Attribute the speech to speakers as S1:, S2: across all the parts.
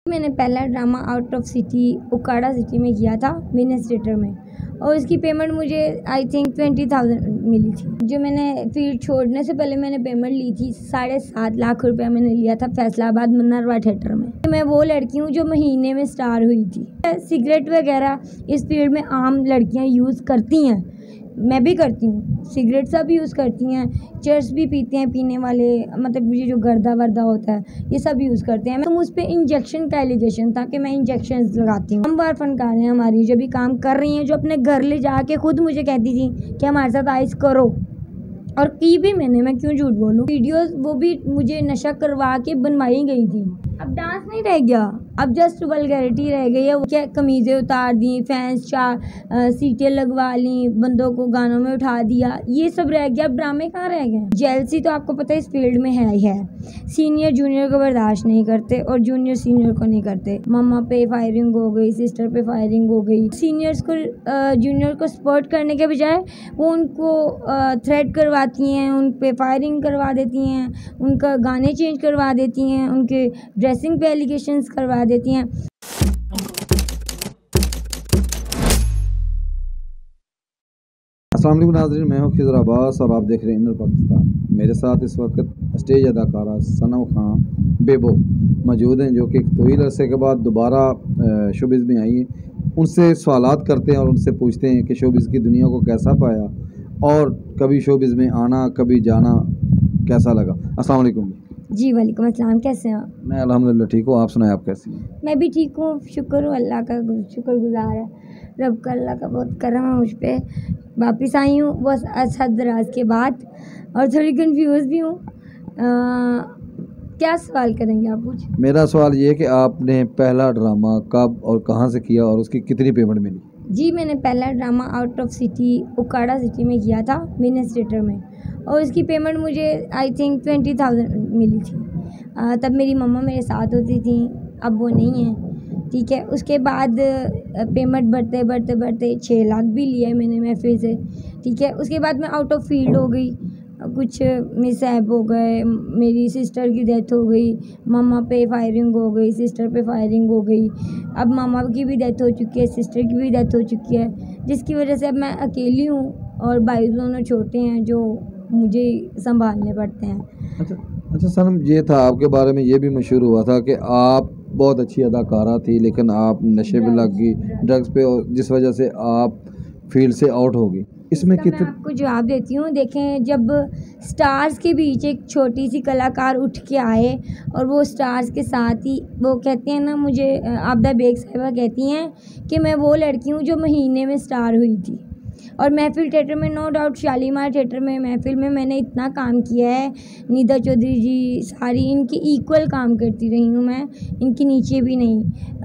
S1: मैंने पहला drama out of city उकाड़ा सिटी में किया था बिजनेस थिएटर में, और इसकी पेमेंट मुझे आई थिंक 20,000 मिली थी। जो मैंने फील्ड छोड़ने से पहले मैंने पेमेंट ली थी 7.5 लाख रुपया मैंने लिया था फैसलाबाद मन्नारवा थिएटर में। मैं वो लड़की हूँ जो महीने में स्टार हुई थी। सिगरेट वगैरह इस फील्ड में आम लड़कियाँ यूज़ करती हैं, मैं भी करती हूँ। सिगरेट सब यूज़ करती हैं, चर्स भी पीते हैं, पीने वाले मतलब ये जो गर्दा वर्दा होता है ये सब यूज़ करते हैं। तो मुझ पर इंजेक्शन का एलिगेशन था कि मैं इंजेक्शन लगाती हूँ। हम बार फनकार हैं हमारी जो भी काम कर रही हैं, जो अपने घर ले जाके खुद मुझे कहती थी कि हमारे साथ आइस करो, और की भी मैंने, मैं क्यों झूठ बोलूँ। वीडियोस वो भी मुझे नशा करवा के बनवाई गई थी। अब डांस नहीं रह गया, अब जस्ट वल्गैरिटी रह गई है। वो क्या कमीज़ें उतार दी, फैंस सीटें लगवा ली, बंदों को गानों में उठा दिया, ये सब रह गया। अब ड्रामे कहाँ रह गए। जेलसी तो आपको पता है इस फील्ड में है ही है। सीनियर जूनियर को बर्दाश्त नहीं करते और जूनियर सीनियर को नहीं करते। मम्मा पे फायरिंग हो गई, सिस्टर पे फायरिंग हो गई। सीनियर्स को जूनियर को सपोर्ट करने के बजाय वो उनको थ्रेट करवाती हैं, उन पे फायरिंग करवा देती हैं, उनका गाने चेंज करवा देती हैं, उनके ड्रेसिंग पे एलिगेशंस करवा देती हैं।
S2: अस्सलाम वालेकुम नाज़रीन, मैं हूँ खिज़र अब्बास और आप देख रहे हैं इनर पाकिस्तान। मेरे साथ इस वक्त स्टेज अदाकारा सनम खान बेबो मौजूद हैं, जो कि एक तवील अरसे के बाद दोबारा शोबिज़ में आई हैं। उनसे सवालात करते हैं और उनसे पूछते हैं कि शोबिज़ की दुनिया को कैसा पाया और कभी शोबिज़ में आना कभी जाना कैसा लगा। अस्सलाम वालेकुम।
S1: जी वालेकुम अस्सलाम, कैसे हैं?
S2: मैं अल्हम्दुलिल्लाह ठीक हूँ, आप सुनाएं आप कैसी हैं?
S1: मैं भी ठीक हूँ, शुक्र हूँ अल्लाह का, शुक्रगुज़ार है रब का, अल्लाह का बहुत करम है मुझ पर। वापस आई हूँ बस अरसा दराज के बाद, और थोड़ी कंफ्यूज भी हूँ। क्या सवाल करेंगे आप मुझे?
S2: मेरा सवाल ये है कि आपने पहला ड्रामा कब और कहाँ से किया और उसकी कितनी पेमेंट मिली?
S1: जी, मैंने पहला ड्रामा आउट ऑफ सिटी उकाड़ा सिटी में किया था बिजनेस थिएटर में, और इसकी पेमेंट मुझे आई थिंक 20,000 मिली थी। तब मेरी मम्मा मेरे साथ होती थी, अब वो नहीं है, ठीक है। उसके बाद पेमेंट बढ़ते बढ़ते बढ़ते 6 लाख भी लिया है मैंने महफिल से, ठीक है। उसके बाद मैं आउट ऑफ फील्ड हो गई, कुछ मिसहैप हो गए, मेरी सिस्टर की डेथ हो गई, मम्मा पे फायरिंग हो गई, सिस्टर पे फायरिंग हो गई। अब मामा की भी डेथ हो चुकी है, सिस्टर की भी डेथ हो चुकी है, जिसकी वजह से अब मैं अकेली हूँ और भाई दोनों छोटे हैं जो मुझे संभालने पड़ते हैं।
S2: अच्छा सनम, ये था आपके बारे में ये भी मशहूर हुआ था कि आप बहुत अच्छी अदाकारा थी, लेकिन आप नशे में लग गई, ड्रग्स पे, और जिस वजह से आप फील्ड से आउट हो गई। इसमें
S1: मैं आपको जवाब देती हूँ। देखें, जब स्टार्स के बीच एक छोटी सी कलाकार उठ के आए और वो स्टार्स के साथ ही वो कहते हैं ना, मुझे आबदा बेग साहिबा कहती हैं कि मैं वो लड़की हूँ जो महीने में स्टार हुई थी। और महफिल थिएटर में नो डाउट, शालीमार थिएटर में महफिल में मैंने इतना काम किया है, निदा चौधरी जी सारी इनकी इक्वल काम करती रही हूँ मैं, इनके नीचे भी नहीं।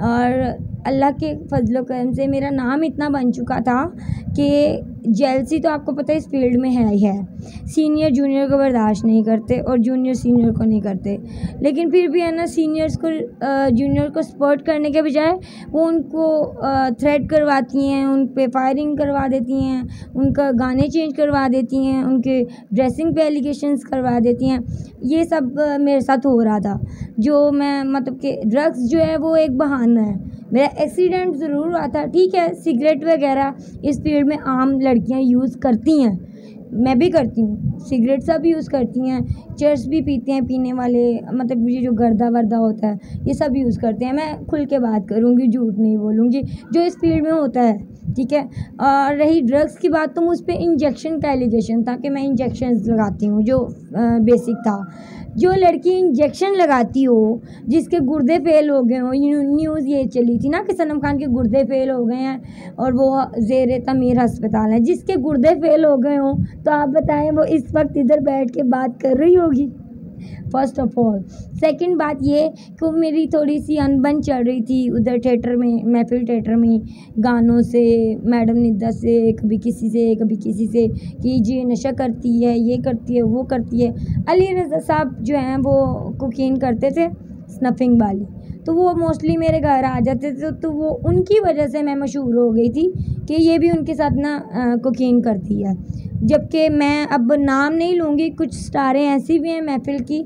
S1: और अल्लाह के फजलो करम से मेरा नाम इतना बन चुका था कि जेलसी तो आपको पता है इस फील्ड में है ही है। सीनियर जूनियर को बर्दाश्त नहीं करते और जूनियर सीनियर को नहीं करते, लेकिन फिर भी है ना, सीनियर्स को जूनियर को सपोर्ट करने के बजाय वो उनको थ्रेट करवाती हैं, उन पे फायरिंग करवा देती हैं, उनका गाने चेंज करवा देती हैं, उनके ड्रेसिंग पे एलिगेशंस करवा देती हैं। ये सब मेरे साथ हो रहा था। जो मैं मतलब कि ड्रग्स जो है वो एक बहाना है। मेरा एक्सीडेंट ज़रूर हुआ था, ठीक है। सिगरेट वगैरह इस फील्ड में आम लड़कियां यूज़ करती हैं, मैं भी करती हूँ। सिगरेट सब यूज़ करती हैं, चर्स भी पीते हैं, पीने वाले मतलब ये जो गर्दा वर्दा होता है ये सब यूज़ करते हैं। मैं खुल के बात करूँगी, झूठ नहीं बोलूँगी, जो इस फील्ड में होता है, ठीक है। और रही ड्रग्स की बात, तो मुझ पर इंजेक्शन का एलिगेशन था कि मैं इंजेक्शन लगाती हूँ, जो बेसिक था। जो लड़की इंजेक्शन लगाती हो, जिसके गुर्दे फेल हो गए हो, न्यूज़ ये चली थी ना कि सनम खान के गुर्दे फेल हो गए हैं और वो ज़ेरे तमीर अस्पताल है। जिसके गुर्दे फेल हो गए हो तो आप बताएं वो इस वक्त इधर बैठ के बात कर रही होगी, फर्स्ट ऑफ ऑल। सेकंड बात ये कि मेरी थोड़ी सी अनबन चल रही थी उधर थिएटर में, महफिल थिएटर में, गानों से, मैडम निदा से, कभी किसी से कभी किसी से, कि जी नशा करती है, ये करती है, वो करती है। अली रज़ा साहब जो हैं वो कोकीन करते थे, स्नफिंग वाली, तो वो मोस्टली मेरे घर आ जाते थे, तो वो उनकी वजह से मैं मशहूर हो गई थी कि ये भी उनके साथ ना कोकीन करती है। जबकि मैं अब नाम नहीं लूँगी, कुछ स्टारें ऐसी भी हैं महफिल की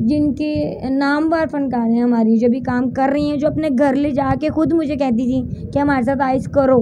S1: जिनके नामवर फ़नकार हैं हमारी, जो भी काम कर रही हैं, जो अपने घर ले जाके खुद मुझे कहती थी कि हमारे साथ आइस करो,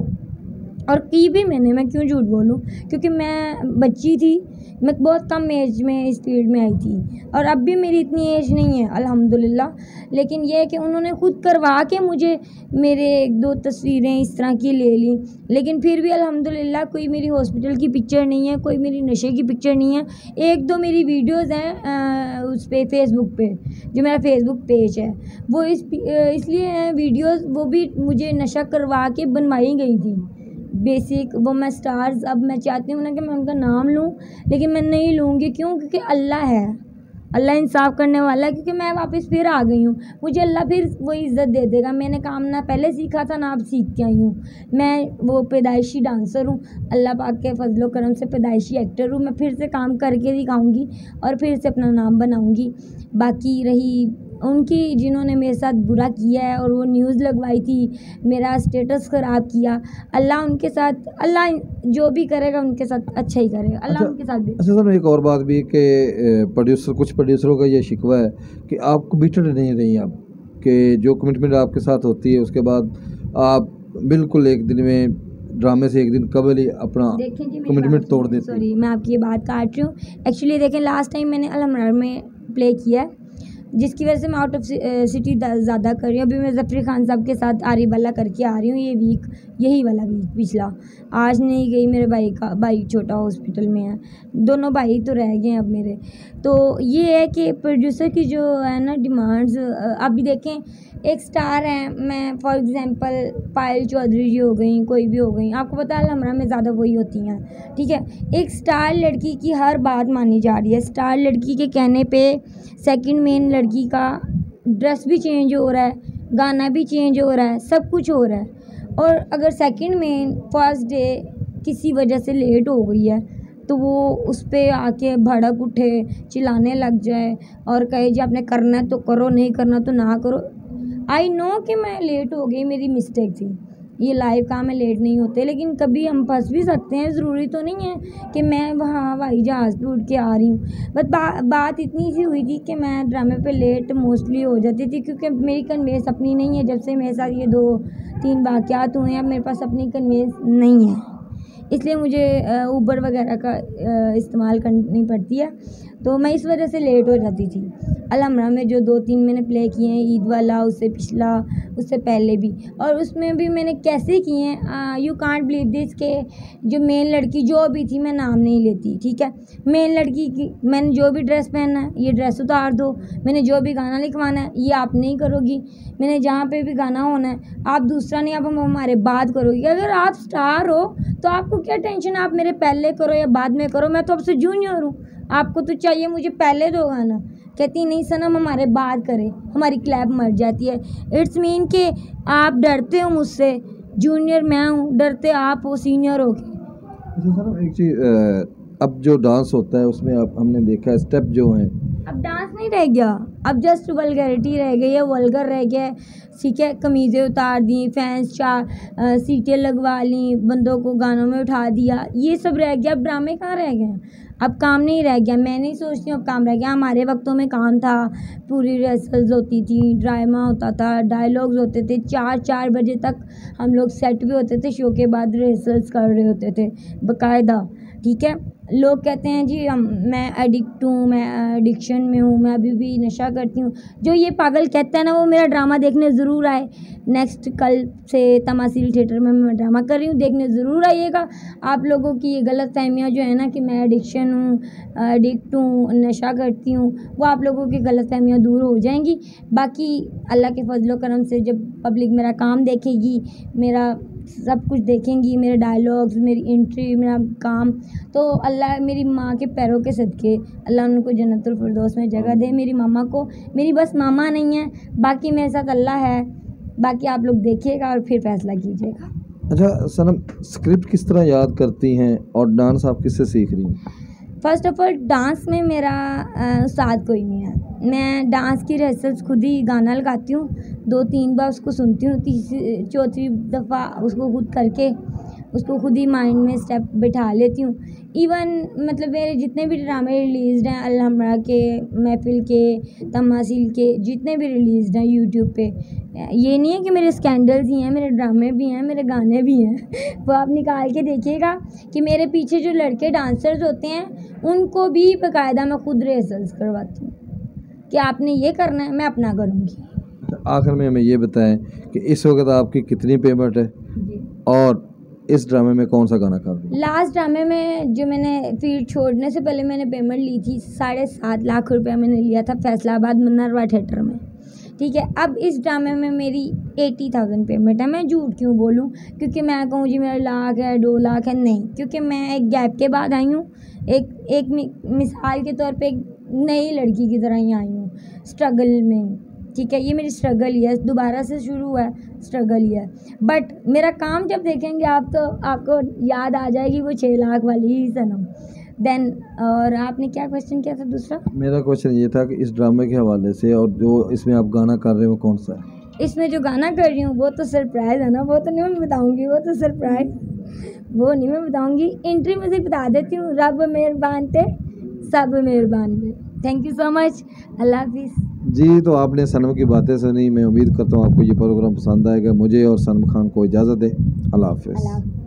S1: और की भी मैंने, मैं क्यों झूठ बोलूँ, क्योंकि मैं बच्ची थी, मैं बहुत कम एज में इस फील्ड में आई थी और अब भी मेरी इतनी एज नहीं है अल्हम्दुलिल्लाह। लेकिन यह है कि उन्होंने खुद करवा के मुझे मेरे 1-2 तस्वीरें इस तरह की ले ली, लेकिन फिर भी अल्हम्दुलिल्लाह कोई मेरी हॉस्पिटल की पिक्चर नहीं है, कोई मेरी नशे की पिक्चर नहीं है। 1-2 मेरी वीडियोज़ हैं उस पे फेसबुक पे, जो मेरा फेसबुक पेज है, वो इसलिए हैं वीडियोज़, वो भी मुझे नशा करवा के बनवाई गई थी बेसिक। वो मैं स्टार्स, अब मैं चाहती हूँ ना कि मैं उनका नाम लूँ, लेकिन मैं नहीं लूँगी। क्यों? क्योंकि अल्लाह है, अल्लाह इंसाफ़ करने वाला है। क्योंकि मैं वापस फिर आ गई हूँ, मुझे अल्लाह फिर वही इज़्ज़त दे देगा। मैंने काम ना पहले सीखा था ना अब सीख के आई हूँ। मैं वो पैदाइशी डांसर हूँ, अल्लाह पाक के फजलो करम से पैदाइशी एक्टर हूँ। मैं फिर से काम करके दिखाऊँगी और फिर से अपना नाम बनाऊँगी। बाकी रही उनकी जिन्होंने मेरे साथ बुरा किया है और वो न्यूज़ लगवाई थी, मेरा स्टेटस ख़राब किया, अल्लाह उनके साथ, अल्लाह जो भी करेगा उनके साथ अच्छा ही करेगा, अल्लाह उनके साथ भी।
S2: अच्छा सर, एक और बात भी कि कुछ प्रोड्यूसरों का ये शिकवा है कि आप कमिटेड नहीं रही, आप कि जो कमिटमेंट आपके साथ होती है उसके बाद आप बिल्कुल एक दिन में ड्रामे से एक दिन कबल ही अपना कमिटमेंट तोड़ देते हैं।
S1: सॉरी, मैं आपकी ये बात काट रही हूँ। एक्चुअली देखें, लास्ट टाइम मैंने अलमरार में प्ले किया है, जिसकी वजह से मैं आउट ऑफ सिटी ज़्यादा कर रही हूँ। अभी मैं ज़फ़री खान साहब के साथ आरी वाला करके आ रही हूँ ये वीक, यही वाला वीक पिछला। आज नहीं गई, मेरे भाई छोटा हॉस्पिटल में है, दोनों भाई तो रह गए हैं अब मेरे। तो ये है कि प्रोड्यूसर की जो है ना डिमांड्स, अभी देखें एक स्टार है, मैं फॉर एग्ज़ाम्पल पायल चौधरी जी हो गई, कोई भी हो गई, आपको पता है अलमरा में ज़्यादा वही होती हैं, ठीक है। एक स्टार लड़की की हर बात मानी जा रही है। स्टार लड़की के कहने पे सेकंड मेन लड़की का ड्रेस भी चेंज हो रहा है, गाना भी चेंज हो रहा है, सब कुछ हो रहा है। और अगर सेकंड मेन फर्स्ट डे किसी वजह से लेट हो गई है तो वो उस पर आके भड़क उठे, चिल्लाने लग जाए और कहे जी आपने करना है तो करो, नहीं करना तो ना करो। आई नो कि मैं लेट हो गई, मेरी मिस्टेक थी, ये लाइव काम में लेट नहीं होते, लेकिन कभी हम फंस भी सकते हैं। ज़रूरी तो नहीं है कि मैं वहाँ हवाई जहाज़ पे उड़ के आ रही हूँ। बस बात इतनी सी हुई थी कि मैं ड्रामे पे लेट मोस्टली हो जाती थी, क्योंकि मेरी कन्वेंस अपनी नहीं है। जब से मेरे साथ ये 2-3 वाक़यात हुए हैं, अब मेरे पास अपनी कन्वेंस नहीं है, इसलिए मुझे ऊबर वगैरह का इस्तेमाल करनी पड़ती है, तो मैं इस वजह से लेट हो जाती थी। अलमरा में जो 2-3 मैंने प्ले किए हैं, ईद वाला, उससे पिछला, उससे पहले भी, और उसमें भी मैंने कैसे किए हैं, यू कांट बिलीव दिस, के जो मेन लड़की जो भी थी, मैं नाम नहीं लेती, ठीक है। मेन लड़की की मैंने जो भी ड्रेस पहनना है, ये ड्रेस उतार दो, मैंने जो भी गाना लिखवाना है ये आप नहीं करोगी, मैंने जहाँ पे भी गाना होना है आप दूसरा नहीं, आप हमारे बाद करोगी। अगर आप स्टार हो तो आपको क्या टेंशन, आप मेरे पहले करो या बाद में करो, मैं तो आपसे जूनियर हूँ, आपको तो चाहिए मुझे पहले दो गाना। कहती नहीं सनम हमारे बाद करे, हमारी क्लैप मर जाती है। इट्स मीन कि आप डरते हो मुझसे, जूनियर मैं हूँ, डरते आप हो सीनियर हो के।
S2: सर एक चीज़, अब जो डांस होता है उसमें अब हमने देखा है स्टेप जो हैं,
S1: अब डांस नहीं रह गया, अब जस्ट वल्गैरिटी रह गई है, वल्गर रह गया है, ठीक है। कमीज़ें उतार दी, फैंस सीटें लगवा ली, बंदों को गानों में उठा दिया, ये सब रह गया। अब ड्रामे कहाँ रह गए हैं, अब काम नहीं रह गया। मैं नहीं सोचती हूँ अब काम रह गया। हमारे वक्तों में काम था, पूरी रिहर्सल्स होती थी, ड्रामा होता था, डायलॉग्स होते थे, 4-4 बजे तक हम लोग सेट पे होते थे, शो के बाद रिहर्सल्स कर रहे होते थे बाकायदा, ठीक है। लोग कहते हैं जी मैं एडिक्ट हूँ, मैं एडिक्शन में हूँ, मैं अभी भी नशा करती हूँ। जो ये पागल कहता है ना, वो मेरा ड्रामा देखने ज़रूर आए। नेक्स्ट कल से तमासील थिएटर में मैं ड्रामा कर रही हूँ, देखने ज़रूर आइएगा। आप लोगों की ये गलत फहमियाँ जो है ना कि मैं एडिक्शन हूँ, एडिक्ट हूँ, नशा करती हूँ, वो आप लोगों की गलत फहमियाँ दूर हो जाएंगी। बाकी अल्लाह के फजलो करम से जब पब्लिक मेरा काम देखेगी, मेरा सब कुछ देखेंगी, मेरे डायलॉग्स, मेरी एंट्री, मेरा काम, तो अल्लाह मेरी माँ के पैरों के सदके अल्लाह उनको जन्नतुल फिरदौस में जगह दे। मेरी मामा को, मेरी बस मामा नहीं है, बाकी मेरे साथ अल्लाह है। बाकी आप लोग देखिएगा और फिर फैसला कीजिएगा।
S2: अच्छा सनम, स्क्रिप्ट किस तरह याद करती हैं और डांस आप किससे सीख रही हैं?
S1: फ़र्स्ट ऑफ़ ऑल डांस में मेरा उस्ताद कोई नहीं है। मैं डांस की रिहर्सल्स खुद ही गाना लगाती हूँ, 2-3 बार उसको सुनती हूँ, 3-4 दफ़ा उसको खुद करके उसको खुद ही माइंड में स्टेप बिठा लेती हूँ। इवन मतलब मेरे जितने भी ड्रामे रिलीज़ हैं, अल-हमरा के, महफिल के, तमासील के, जितने भी रिलीज़ हैं यूट्यूब पे, ये नहीं है कि मेरे स्कैंडल्स ही हैं, मेरे ड्रामे भी हैं, मेरे गाने भी हैं। वो आप निकाल के देखिएगा कि मेरे पीछे जो लड़के डांसर्स होते हैं उनको भी बाकायदा मैं खुद रिहर्सल्स करवाती हूँ कि आपने ये करना है, मैं अपना करूँगी।
S2: आखिर में हमें ये बताएं कि इस वक्त आपकी कितनी पेमेंट है और इस ड्रामे में कौन सा गाना कर रही हैं?
S1: लास्ट ड्रामे में जो मैंने फील्ड छोड़ने से पहले मैंने पेमेंट ली थी 7.5 लाख रुपया मैंने लिया था फैसलाबाद मन्नारवा थिएटर में, ठीक है। अब इस ड्रामे में मेरी 80,000 पेमेंट है। मैं झूठ क्यों बोलूं, क्योंकि मैं कहूँ जी मेरा लाख है 2 लाख है, नहीं, क्योंकि मैं एक गैप के बाद आई हूँ। एक मिसाल के तौर पे एक नई लड़की की तरह ही आई हूँ, स्ट्रगल में, ठीक है। ये मेरी स्ट्रगल ही है, दोबारा से शुरू हुआ है, स्ट्रगल ही है। बट मेरा काम जब देखेंगे आप तो आपको याद आ जाएगी वो 6 लाख वाली ही सनम। देन और आपने क्या क्वेश्चन किया था दूसरा?
S2: मेरा क्वेश्चन ये था कि इस ड्रामे के हवाले से और जो इसमें आप गाना कर रहे हो कौन सा है?
S1: इसमें जो गाना कर रही हूँ वो तो सरप्राइज़ है ना, वो तो नहीं मैं बताऊँगी, वो तो सरप्राइज़, वो नहीं मैं बताऊँगी। एंट्री म्यूज़िक बता देती हूँ, रब मेहरबान थे सब मेहरबान थे। थैंक यू सो मच, अल्लाह हाफिज़।
S2: जी, तो आपने सनम की बातें सुनी, मैं उम्मीद करता हूँ आपको ये प्रोग्राम पसंद आएगा। मुझे और सनम खान को इजाज़त दें। अल्लाह हाफिज़।